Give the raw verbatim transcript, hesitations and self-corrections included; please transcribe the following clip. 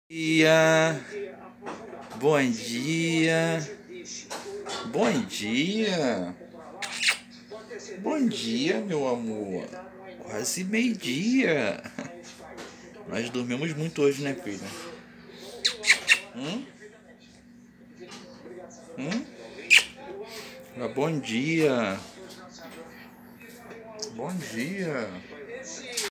Dia, bom dia, bom dia, bom dia, meu amor. Quase meio-dia. Nós dormimos muito hoje, né, filha? Hum? Hum? Ah, bom dia, bom dia.